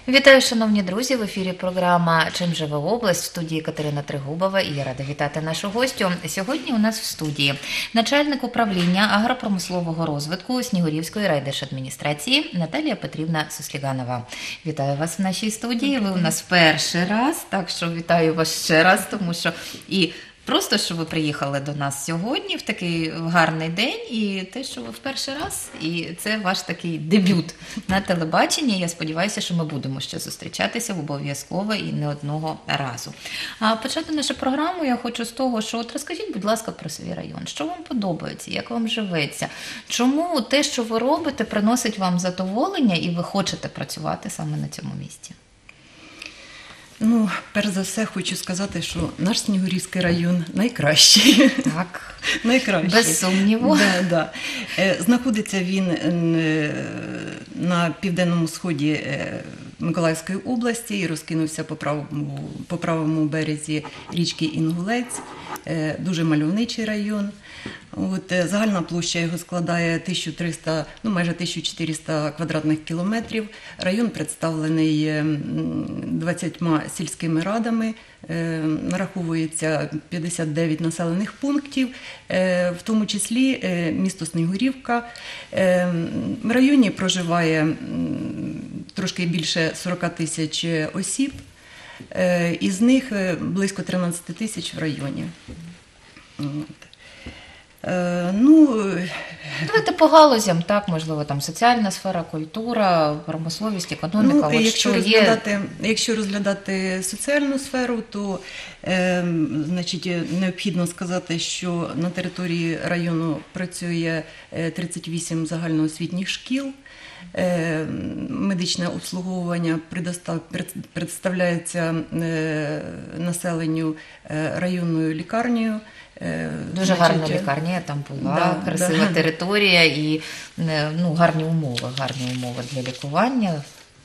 Вітаю, шановні друзі! В ефірі програма «Чим живе область» в студії Катерина Тригубова, і я рада вітати нашу гостю. Сьогодні у нас в студії начальник управління агропромислового розвитку Снігурівської райдержадміністрації Наталія Петрівна Сусліганова. Вітаю вас в нашій студії. Ви у нас перший раз, так що вітаю вас ще раз, тому що і просто, що ви приїхали до нас сьогодні в такий гарний день, і те, що ви в перший раз, і це ваш такий дебют на телебаченні. Я сподіваюся, що ми будемо ще зустрічатися обов'язково і не одного разу. А почати нашу програму я хочу з того, що от розкажіть, будь ласка, про свій район. Що вам подобається, як вам живеться? Чому те, що ви робите, приносить вам задоволення і ви хочете працювати саме на цьому місці? Ну, перш за все, хочу сказати, що наш Снігурівський район найкращий. Так, найкращий. Без сумніву. Да. Знаходиться він на південному сході Миколаївської області і розкинувся по правому березі річки Інгулець. Дуже мальовничий район. Загальна площа його складає майже 1400 квадратних кілометрів. Район представлений 20 сільськими радами, нараховується 59 населених пунктів, в тому числі місто Снігурівка. В районі проживає трошки більше 40 тисяч осіб, із них близько 13 тисяч в районі. Давайте по галузям, так, можливо, там соціальна сфера, культура, промисловість, економіка. Якщо розглядати соціальну сферу, то необхідно сказати, що на території району працює 38 загальноосвітніх шкіл. Медичне обслуговування представляється населенню районною лікарнею. Дуже гарна лікарня, я там була, красива територія і гарні умови для лікування.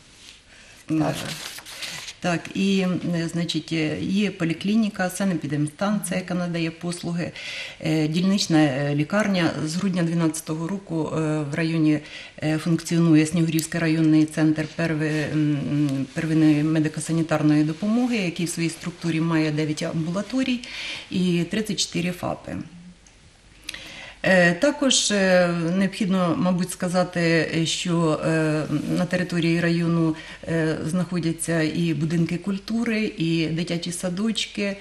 Так, і, є поліклініка, санепідемстанція, яка надає послуги, дільнична лікарня. З грудня 2012 року в районі функціонує Снігурівський районний центр первинної медико-санітарної допомоги, який в своїй структурі має 9 амбулаторій і 34 ФАПи. Також необхідно, мабуть, сказати, що на території району знаходяться і будинки культури, і дитячі садочки,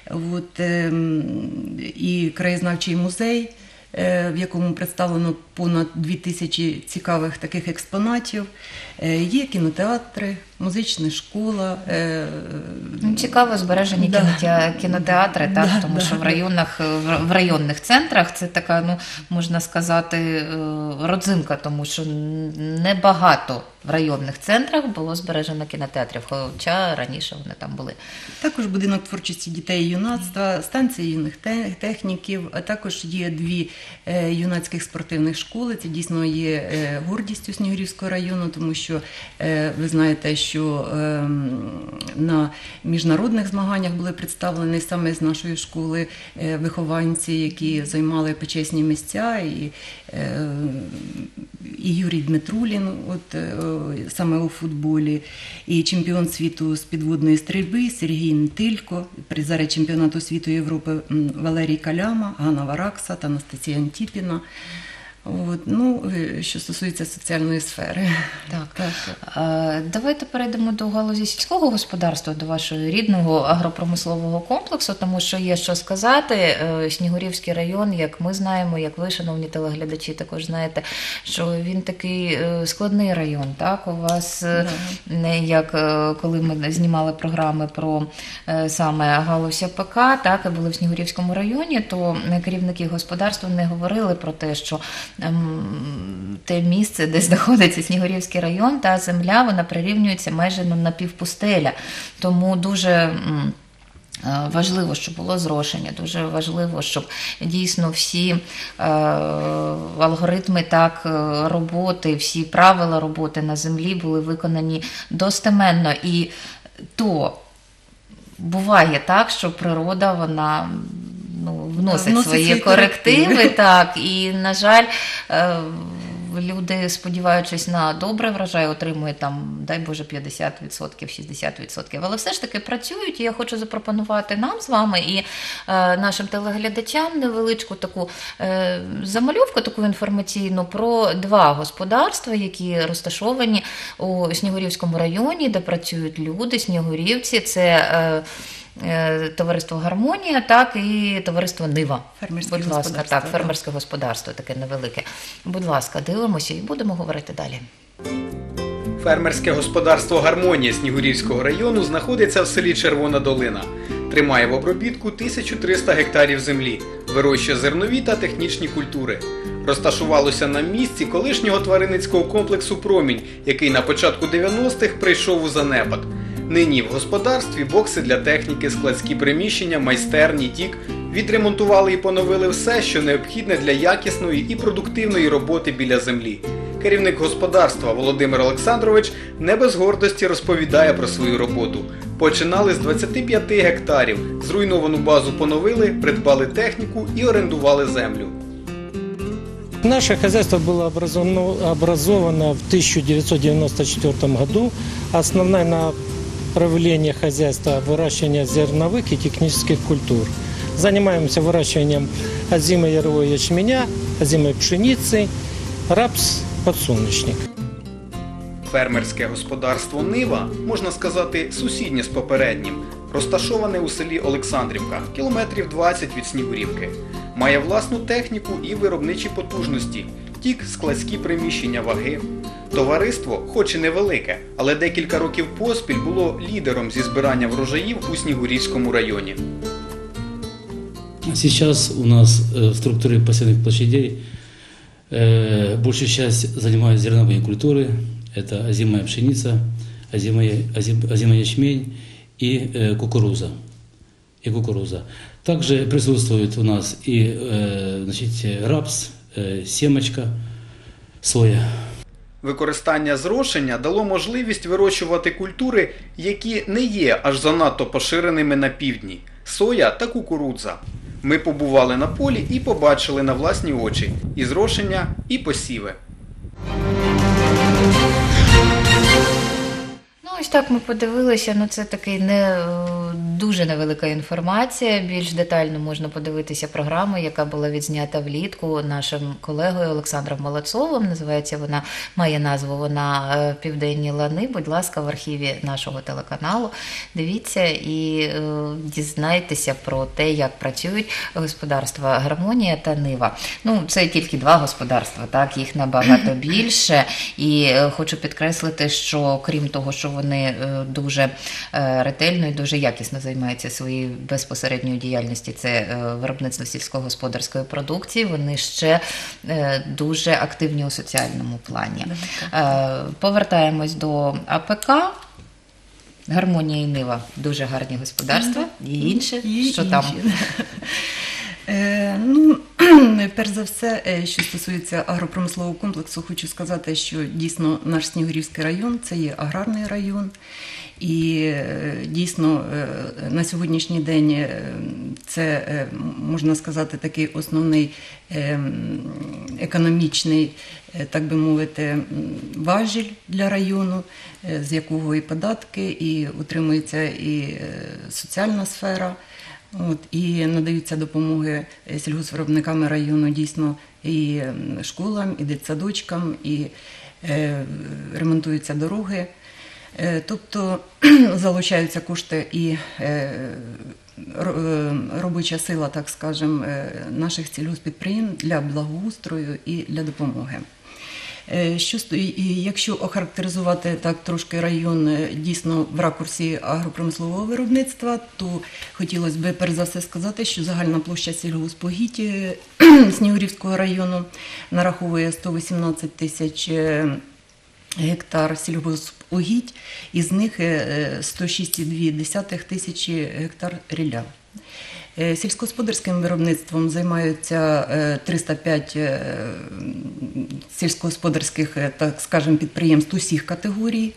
і краєзнавчий музей, в якому представлено понад 2000 цікавих таких експонатів. Є кінотеатри, музична школа. Цікаво збережені кінотеатри, так, тому що в районних центрах це така, можна сказати, родзинка, тому що небагато в районних центрах було збережено кінотеатрів, хоча раніше вони там були. Також будинок творчості дітей і юнацтва, станція юних техніків, а також є 2 юнацьких спортивних школи. Це дійсно є гордістю Снігурівського району, тому що ви знаєте, що на міжнародних змаганнях були представлені саме з нашої школи вихованці, які займали почесні місця, і Юрій Дмитрулін, саме у футболі, і чемпіон світу з підводної стрільби Сергій Нетилько, призери чемпіонату світу Європи Валерій Каляма, Ганна Варакса та Анастасія Антіпіна. Що стосується соціальної сфери. Так. Давайте перейдемо до галузі сільського господарства, до вашого рідного агропромислового комплексу, тому що є що сказати. Снігурівський район, як ми знаємо, як ви, шановні телеглядачі, також знаєте, що він такий складний район. Так? У вас, як коли ми знімали програми про саме галузь АПК, так, і були в Снігурівському районі, то керівники господарства не говорили про те, що те місце, де знаходиться Снігурівський район, та земля, вона прирівнюється майже на напівпустеля. Тому дуже важливо, щоб було зрошення, дуже важливо, щоб дійсно всі алгоритми роботи, всі правила роботи на землі були виконані достеменно. І то буває так, що природа, вона вносить свої корективи, так, і, на жаль, люди, сподіваючись на добрий врожай, отримують там, дай Боже, 50%, 60%. Але все ж таки працюють, і я хочу запропонувати нам з вами і нашим телеглядачам невеличку таку замальовку, таку інформаційну про два господарства, які розташовані у Снігурівському районі, де працюють люди, снігурівці. Це товариство «Гармонія», так, і товариство «Нива». Фермерське Будь ласка, господарство, так, фермерське господарство таке невелике. Будь ласка, дивимося і будемо говорити далі. Фермерське господарство «Гармонія» Снігурівського району знаходиться в селі Червона Долина. Тримає в обробітку 1300 гектарів землі, вирощує зернові та технічні культури. Розташувалося на місці колишнього тваринницького комплексу «Промінь», який на початку 90-х прийшов у занепад. Нині в господарстві бокси для техніки, складські приміщення, майстерні, тік. Відремонтували і поновили все, що необхідне для якісної і продуктивної роботи біля землі. Керівник господарства Володимир Олександрович не без гордості розповідає про свою роботу. Починали з 25 гектарів, зруйновану базу поновили, придбали техніку і орендували землю. Наше хозяйство было образовано в 1994 году. Основное направление хозяйства – выращивание зерновых и технических культур. Занимаемся выращиванием озимой ярового ячменя, озимой пшеницы, рапс, подсолнечник. Фермерське господарство «Нива», можна сказати, сусіднє з попереднім, розташоване у селі Олександрівка, кілометрів 20 від Снігурівки. Має власну техніку і виробничі потужності, тік, складські приміщення, ваги. Товариство, хоч і невелике, але декілька років поспіль було лідером зі збирання врожаїв у Снігурівському районі. Сейчас у нас в структуре посевных площадей большую часть занимают зерновые культуры. Это озимая пшеница, озимый ячмень и кукуруза. Также присутствует у нас и рапс, семечка, соя. Використання зрошення дало можливість вирощувати культури, які не є аж занадто поширеними на півдні – соя та кукурудза. Ми побували на полі і побачили на власні очі і зрошення, і посіви. Ось так ми подивилися, це такий дуже невелика інформація. Більш детально можна подивитися програму, яка була відзнята влітку нашим колегою Олександром Молодцовим. Називається вона, має назву вона «Південні лани». Будь ласка, в архіві нашого телеканалу дивіться і дізнайтеся про те, як працюють господарства «Гармонія» та «Нива». Це тільки два господарства, так, їх набагато більше. І хочу підкреслити, що крім того, що вони дуже ретельно і дуже якісно займаються своєю безпосередньою діяльністю, це виробництво сільськогосподарської продукції, вони ще дуже активні у соціальному плані. Повертаємось до АПК. «Гармонія» і «Нива» – дуже гарні господарства. І інше, що там? Перш за все, що стосується агропромислового комплексу, хочу сказати, що дійсно наш Снігурівський район – це є аграрний район. І дійсно на сьогоднішній день це, можна сказати, такий основний економічний, так би мовити, важіль для району, з якого і податки, і утримується і соціальна сфера. І надаються допомоги сільгоспвиробниками району дійсно і школам, і дитсадочкам, і ремонтуються дороги. Тобто залучаються кошти і робоча сила, так скажемо, наших сільгосппідприємств для благоустрою і для допомоги. Якщо охарактеризувати так трошки район дійсно в ракурсі агропромислового виробництва, то хотілося б перш за все сказати, що загальна площа сільгоспугідь Снігурівського району нараховує 118 тисяч гектар сільгоспугідь, із них 106,2 тисячі гектар рілля. Сільськогосподарським виробництвом займаються 305 сільськогосподарських, так скажемо, підприємств усіх категорій,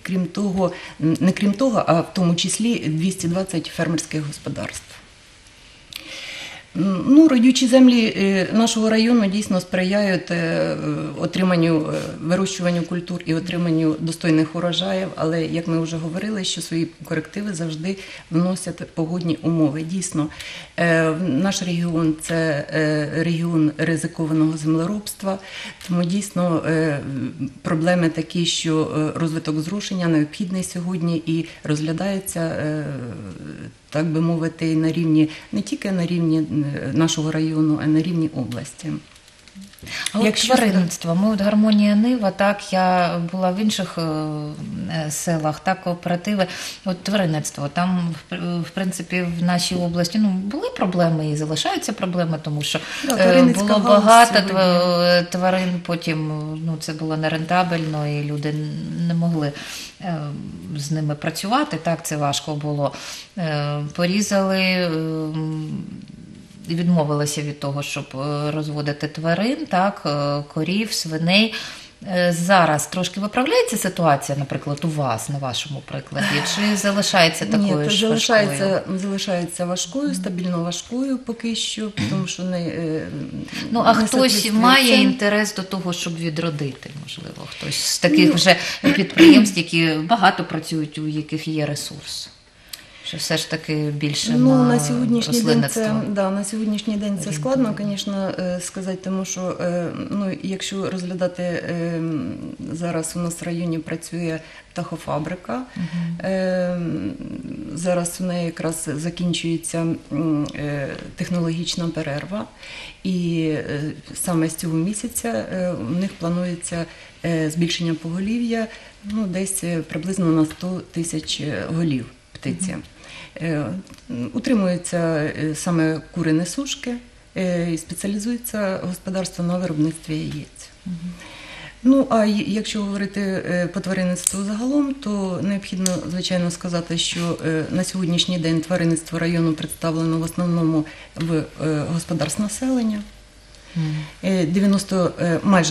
а в тому числі 220 фермерських господарств. Ну, родючі землі нашого району дійсно сприяють отриманню, вирощуванню культур і отриманню достойних урожаїв, але, як ми вже говорили, що свої корективи завжди вносять погодні умови. Дійсно, наш регіон – це регіон ризикованого землеробства, тому дійсно проблеми такі, що розвиток зрошення необхідний сьогодні і розглядається, так би мовити, на рівні, не тільки на рівні нашого району, а на рівні області. А от тваринництво, ми от Гармонія Нива, так, я була в інших селах, так, кооперативи, от тваринництво, там, в принципі, в нашій області, ну, були проблеми і залишаються проблеми, тому що було багато тварин, потім, ну, це було нерентабельно, і люди не могли з ними працювати, так, це важко було. Порізали, відмовилися від того, щоб розводити тварин, так, корів, свиней. Зараз трошки виправляється ситуація, наприклад, у вас, на вашому прикладі, чи залишається такою ж важкою? Залишається важкою, стабільно важкою поки що, тому що Ну, а хтось має інтерес до того, щоб відродити, можливо, хтось з таких вже підприємств, які багато працюють, у яких є ресурс? Що все ж таки більше на сьогоднішній день рослинництво? на сьогоднішній день це складно, звісно, сказати, тому що, ну, якщо розглядати, зараз у нас в районі працює птахофабрика, зараз у неї якраз закінчується технологічна перерва, і саме з цього місяця у них планується збільшення поголів'я, ну, десь приблизно на 100 тисяч голів птиці. Утримуються саме кури несушки і спеціалізується господарство на виробництві яєць. Ну, а якщо говорити по тваринництву загалом, то необхідно, звичайно, сказати, що на сьогоднішній день тваринництво району представлено в основному в господарств населення. Майже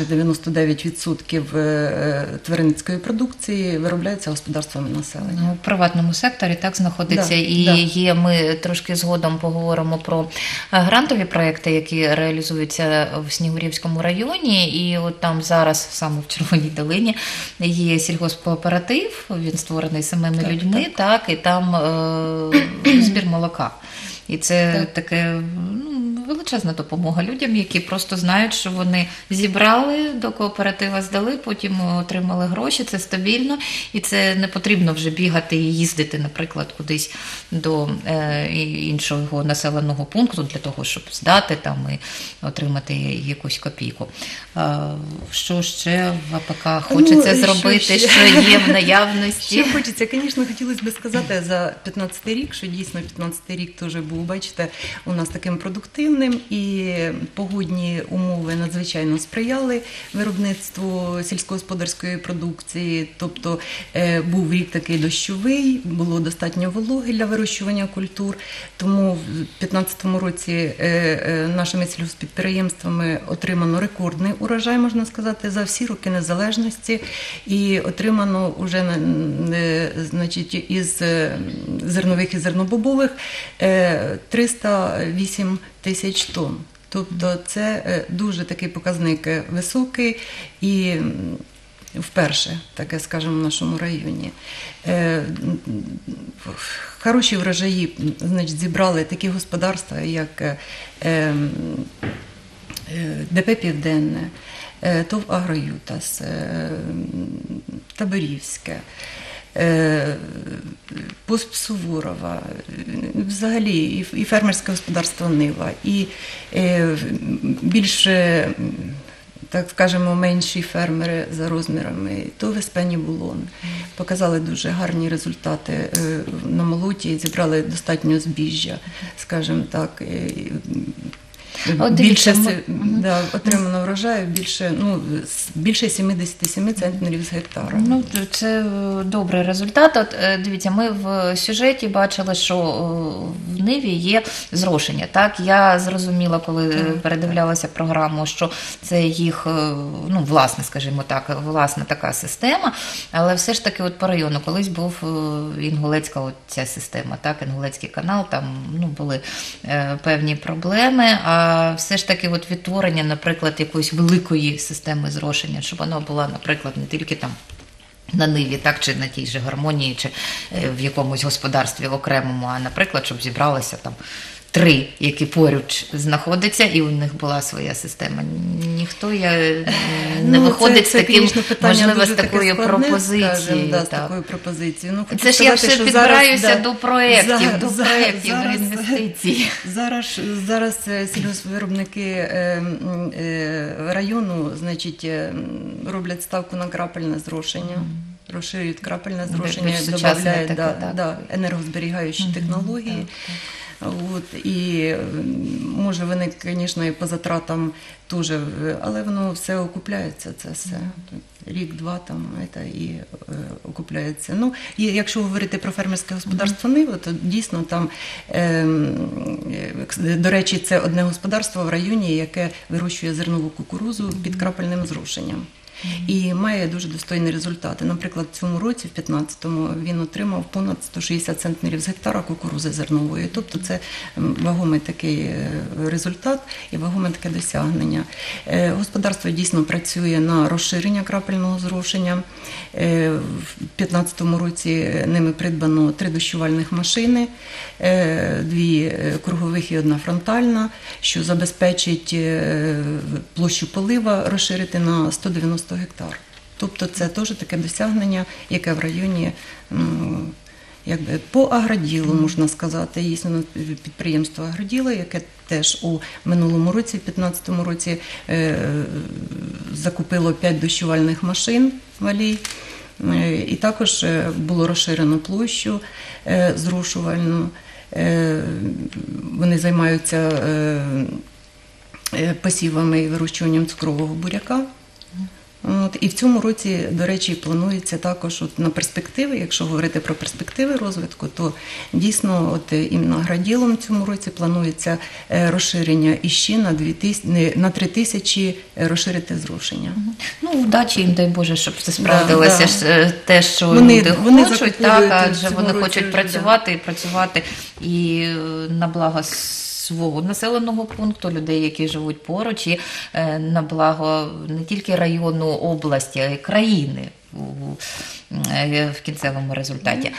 99% тваринницької продукції виробляється господарствами населення. У приватному секторі так знаходиться, є. Ми трошки згодом поговоримо про грантові проекти, які реалізуються в Снігурівському районі, і от там зараз, саме в Червоній Долині, є сільгоспкооператив, він створений самими людьми, так, і там збір молока. І це таке, величезна допомога людям, які просто знають, що вони зібрали, до кооператива здали, потім отримали гроші, це стабільно, і це не потрібно вже бігати і їздити, наприклад, кудись до іншого населеного пункту для того, щоб здати там і отримати якусь копійку. Що ще в АПК хочеться зробити, що є в наявності? Що хочеться, звісно, хотілося б сказати за 15-й рік, що дійсно 15-й рік теж був, бачите, у нас таким продуктивним, і погодні умови надзвичайно сприяли виробництву сільськогосподарської продукції, тобто був рік такий дощовий, було достатньо вологи для вирощування культур, тому в 2015 році нашими сільгоспідприємствами отримано рекордний урожай, можна сказати, за всі роки незалежності, і отримано вже, значить, із зернових і зернобобових 308 тисяч тонн. Тобто це дуже такий показник високий і вперше, таке скажемо, в нашому районі. Хороші врожаї, значить, зібрали такі господарства, як ДП «Південне», ТОВ «Агроютас», Таборівське, ПОСП Суворова, взагалі і фермерське господарство Нива, і більше, так скажемо, менші фермери за розмірами, то ВСП «Нібулон». Показали дуже гарні результати на молоті, зібрали достатньо збіжжя, скажімо так. От більше, дивіться, отримано врожаю більше 77 центнерів з гектара. Ну, це добрий результат. От дивіться, ми в сюжеті бачили, що в Ниві є зрошення. Так, я зрозуміла, коли передивлялася програму, що це їх, власне, скажімо так, власна така система, але все ж таки от по району колись був Інгулецька ця система, так, Інгулецький канал, там були певні проблеми, а все ж таки от відтворення, наприклад, якоїсь великої системи зрошення, щоб вона була, наприклад, не тільки там на Ниві, так, чи на тій же Гармонії, чи в якомусь господарстві окремому, а, наприклад, щоб зібралися там 3, які поруч знаходяться, і у них була своя система. Ніхто не виходить з таким, можливо, з такою пропозицією. З такою пропозицією. Це ж я все підбираюся до проєктів, до інвестицій. Зараз сільгоспвиробники району, значить, роблять ставку на крапельне зрошення. Розширюють крапельне зрошення, додають енергозберігаючі технології. І може вони, звісно, і по затратам теж, але воно все окупляється, це все. Рік-два там і окупляється. І якщо говорити про фермерське господарство Нива, то дійсно там, до речі, це одне господарство в районі, яке вирощує зернову кукурудзу під крапельним зрошенням. І має дуже достойні результати. Наприклад, в цьому році, в 2015-му, він отримав понад 160 центнерів з гектара кукурудзи зернової. Тобто це вагомий такий результат і вагоме таке досягнення. Господарство дійсно працює на розширення крапельного зрошення. В 2015 році ними придбано 3 дощувальних машини, 2 кругових і 1 фронтальна, що забезпечить площу полива розширити на 190 гектар. Тобто це теж таке досягнення, яке в районі по агроділу, можна сказати, є підприємство агроділо, яке теж у минулому році, в 2015 році, закупило 5 дощувальних машин валій, і також було розширено площу зрошувальну. Вони займаються посівами і вирощуванням цукрового буряка. І в цьому році, до речі, планується також на перспективи, якщо говорити про перспективи розвитку, то дійсно іменно агроділом в цьому році планується розширення іще на 3 тисячі розширити зрошення. Удачі їм, дай Боже, щоб це справдилося те, що люди хочуть, адже вони хочуть працювати і на благо свого населеного пункту, людей, які живуть поруч, і на благо не тільки району, області, а й країни в кінцевому результаті.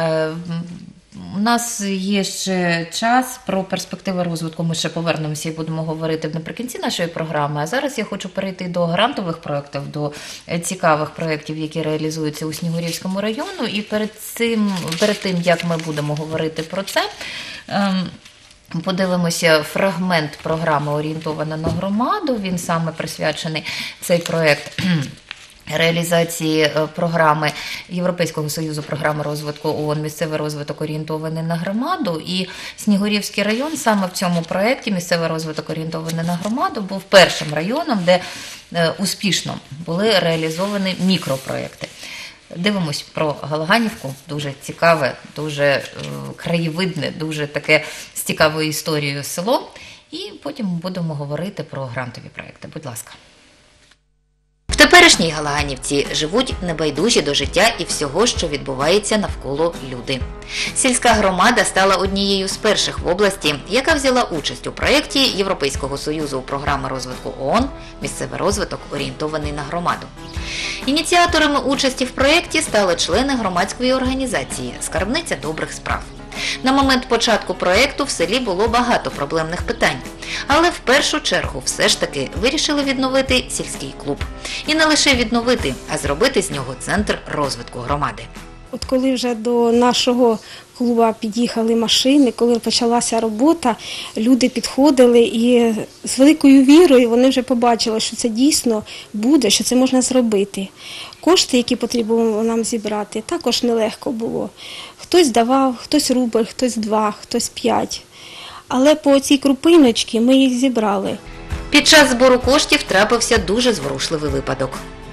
У нас є ще час, про перспективи розвитку ми ще повернемося і будемо говорити наприкінці нашої програми. А зараз я хочу перейти до грантових проєктів, до цікавих проєктів, які реалізуються у Снігурівському району. І перед тим, як ми будемо говорити про це, подивимося фрагмент програми «Орієнтована на громаду». Він саме присвячений, цей проєкт, реалізації програми Європейського Союзу програми розвитку ООН «Місцевий розвиток орієнтований на громаду». І Снігурівський район саме в цьому проєкті «Місцевий розвиток орієнтований на громаду» був першим районом, де успішно були реалізовані мікропроєкти. Дивимось про Галаганівку, дуже цікаве, дуже краєвидне, дуже таке з цікавою історією село. І потім будемо говорити про грантові проєкти. Будь ласка. В теперішній Галаганівці живуть небайдужі до життя і всього, що відбувається навколо люди. Сільська громада стала однією з перших в області, яка взяла участь у проєкті Європейського Союзу програми розвитку ООН «Місцевий розвиток орієнтований на громаду». Ініціаторами участі в проєкті стали члени громадської організації «Скарбниця добрих справ». На момент початку проєкту в селі було багато проблемних питань, але в першу чергу все ж таки вирішили відновити сільський клуб. І не лише відновити, а зробити з нього центр розвитку громади. От коли вже до нашого клубу під'їхали машини, коли почалася робота, люди підходили і з великою вірою вони вже побачили, що це дійсно буде, що це можна зробити. Кошти, які потрібно нам зібрати, також нелегко було. Хтось давав, хтось рубль, хтось 2, хтось 5. Але по цій крупиночці ми їх зібрали. Під час збору коштів трапився дуже зворушливий випадок.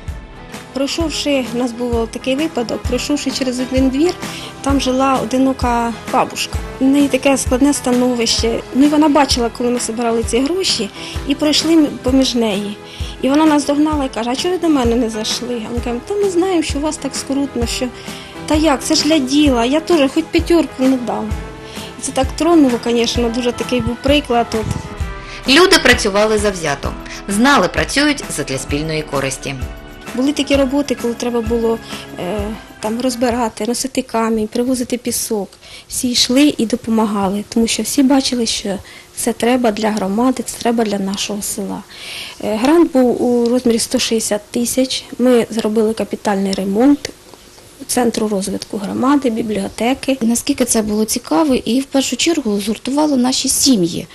Пройшовши, у нас був такий випадок, пройшовши через один двір, там жила одинока бабушка. У неї таке складне становище. Ну і вона бачила, коли ми збирали ці гроші, і пройшли поміж неї. І вона нас догнала і каже, а чого ви до мене не зайшли? А ми кажемо, та ми знаємо, що у вас так скрутно, що та як, це ж для діла, я теж хоч 5 не дам. І це так тронуло, звісно, дуже такий був приклад. От. Люди працювали завзято, знали, працюють задля спільної користі. Були такі роботи, коли треба було там розбирати, носити камінь, привозити пісок. Всі йшли і допомагали, тому що всі бачили, що це треба для громади, це треба для нашого села. Грант був у розмірі 160 тисяч. Ми зробили капітальний ремонт Центру розвитку громади, бібліотеки. Наскільки це було цікаво і в першу чергу згуртувало наші сім'ї.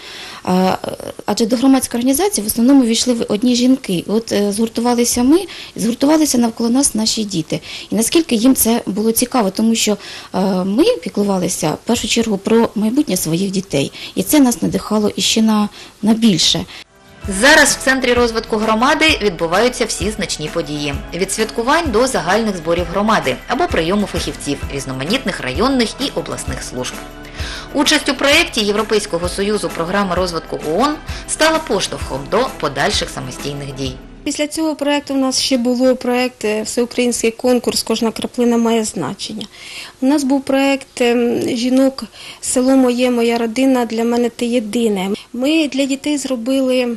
Адже до громадської організації в основному війшли одні жінки. От згуртувалися ми, згуртувалися навколо нас наші діти. І наскільки їм це було цікаво, тому що ми піклувалися в першу чергу про майбутнє своїх дітей. І це нас надихало іще на більше. Зараз в Центрі розвитку громади відбуваються всі значні події. Від святкувань до загальних зборів громади або прийому фахівців різноманітних районних і обласних служб. Участь у проєкті Європейського Союзу програми розвитку ООН стала поштовхом до подальших самостійних дій. Після цього проєкту у нас ще був проєкт «Всеукраїнський конкурс. Кожна краплина має значення». У нас був проєкт «Жінок. Село моє, моя родина, для мене ти єдине». Ми для дітей зробили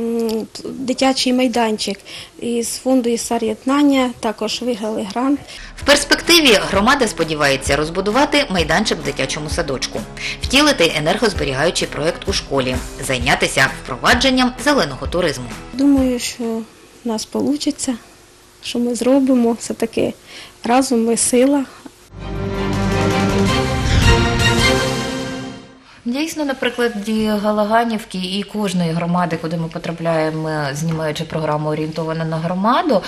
дитячий майданчик із фонду «Єднання», також виграли грант. В перспективі громада сподівається розбудувати майданчик в дитячому садочку, втілити енергозберігаючий проєкт у школі, зайнятися впровадженням зеленого туризму. Думаю, що в нас вийде, що ми зробимо. Все-таки разом ми сила. Дійсно, на прикладі Галаганівки і кожної громади, куди ми потрапляємо, знімаючи програму «Орієнтована на громаду»,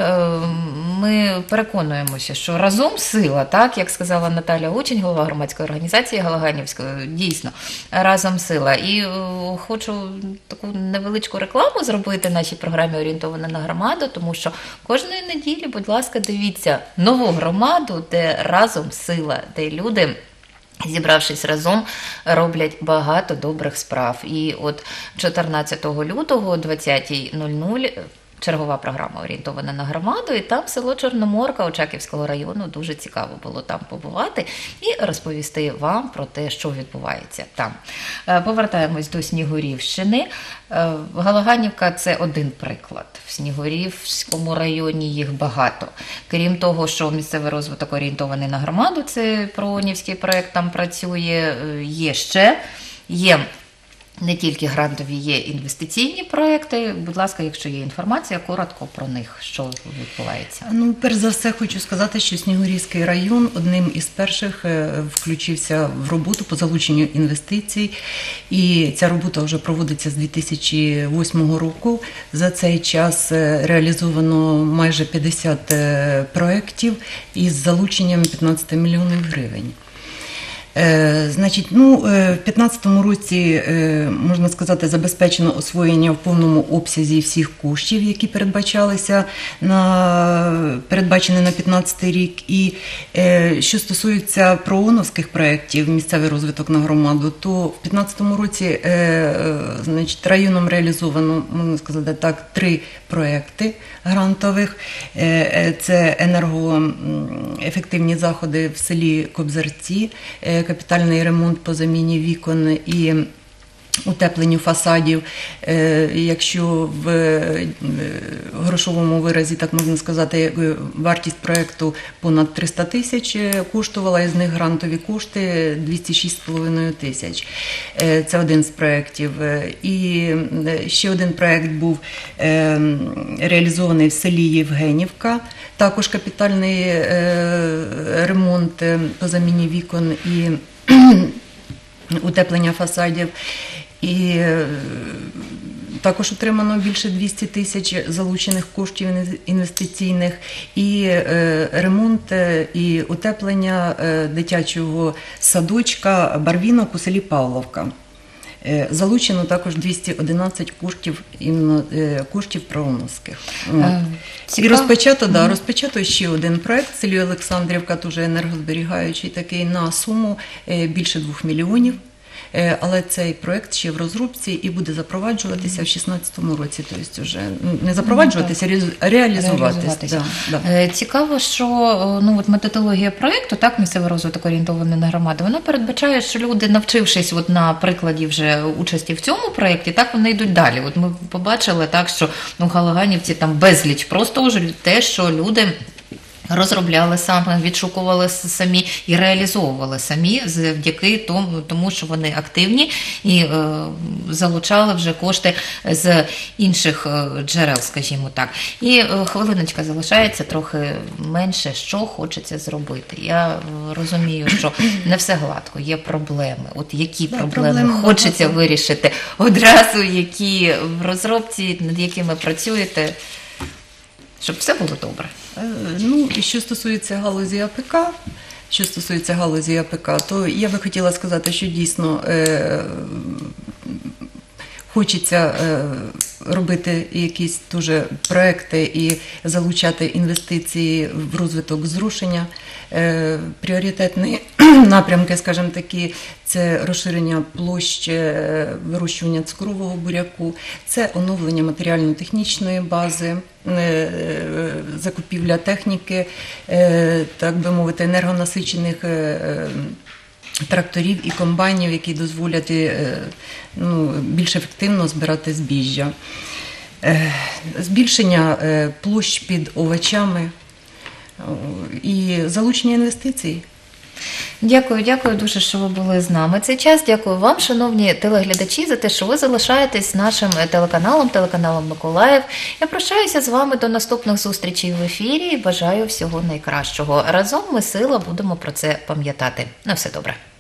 ми переконуємося, що разом сила, так, як сказала Наталя Учень, голова громадської організації Галаганівської, дійсно, разом сила. І хочу таку невеличку рекламу зробити нашій програмі «Орієнтована на громаду», тому що кожної неділі, будь ласка, дивіться нову громаду, де разом сила, де люди, зібравшись разом, роблять багато добрих справ. І от 14 лютого о 20:00 чергова програма «Орієнтована на громаду», і там село Чорноморка Очаківського району, дуже цікаво було там побувати і розповісти вам про те, що відбувається там. Повертаємось до Снігурівщини. Галаганівка – це один приклад. В Снігурівському районі їх багато. Крім того, що місцевий розвиток орієнтований на громаду, це проонівський проєкт там працює, є не тільки грантові, є інвестиційні проекти. Будь ласка, якщо є інформація, коротко про них, що відбувається. Ну, перш за все, хочу сказати, що Снігурівський район одним із перших включився в роботу по залученню інвестицій. І ця робота вже проводиться з 2008 року. За цей час реалізовано майже 50 проєктів із залученням 15 мільйонів гривень. Значить, в 2015 році, можна сказати, забезпечено освоєння в повному обсязі всіх коштів, які передбачені на 2015 рік. І що стосується прооновських проєктів «Місцевий розвиток на громаду», то в 2015 році районом реалізовано, можна сказати так, 3 проєкти грантових. Це енергоефективні заходи в селі Кобзарці, капітальний ремонт по заміні вікон і утепленню фасадів. Якщо в грошовому виразі, так можна сказати, вартість проєкту понад 300 тисяч коштувала, із них грантові кошти 206,5 тисяч. Це один з проєктів. І ще один проєкт був реалізований в селі Євгенівка, також капітальний ремонт по заміні вікон і утеплення фасадів. І також отримано більше 200 тисяч залучених коштів інвестиційних, і ремонт і утеплення дитячого садочка «Барвінок» у селі Павловка. Залучено також 211 коштів правоноских. І розпочато ще один проект в селі Олександрівка, теж енергозберігаючий такий, на суму більше 2 мільйонів. Але цей проект ще в розробці і буде запроваджуватися в 2016 році. Тобто вже не запроваджуватися, а реалізуватися. Да. Цікаво, що от методологія проєкту, так, місцевий розвиток орієнтований на громади, вона передбачає, що люди, навчившись на прикладі вже участі в цьому проєкті, так вони йдуть далі. От ми побачили так, що у Галаганівці там безліч просто вже те, що люди розробляли саме, відшукували самі і реалізовували самі завдяки тому, що вони активні і залучали вже кошти з інших джерел, скажімо так. І хвилиночка залишається трохи менше, що хочеться зробити. Я розумію, що не все гладко, є проблеми. От які проблеми хочеться вирішити одразу, які в розробці, над якими працюєте, щоб все було добре. Що стосується галузі АПК, то я би хотіла сказати, що дійсно хочеться робити якісь дуже проекти і залучати інвестиції в розвиток зрушення. Пріоритетні напрямки, скажімо такі, це розширення площі вирощування цукрового буряку, це оновлення матеріально-технічної бази, закупівля техніки, так би мовити, енергонасичених тракторів і комбайнів, які дозволять більш ефективно збирати збіжжя. Збільшення площ під овочами і залучення інвестицій. Дякую дуже, що ви були з нами цей час. Дякую вам, шановні телеглядачі, за те, що ви залишаєтесь нашим телеканалом Миколаїв. Я прощаюся з вами до наступних зустрічей в ефірі і бажаю всього найкращого. Разом ми сила, будемо про це пам'ятати. На все добре.